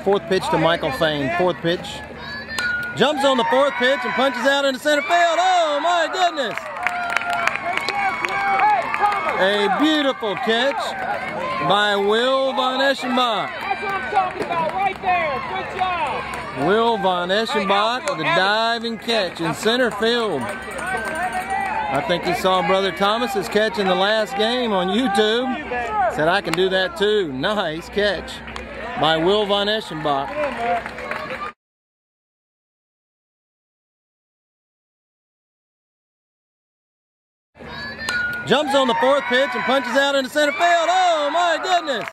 Fourth pitch to Michael Fain. Fourth pitch. Jumps on the fourth pitch and punches out into center field. Oh my goodness! A beautiful catch by Will Von Eschenbach. That's what I'm talking about right there. Good job. Will Von Eschenbach with a diving catch in center field. I think he saw Brother Thomas's catch in the last game on YouTube. Said, I can do that too. Nice catch by Will Von Eschenbach. Jumps on the fourth pitch and punches out into center field. Oh my goodness!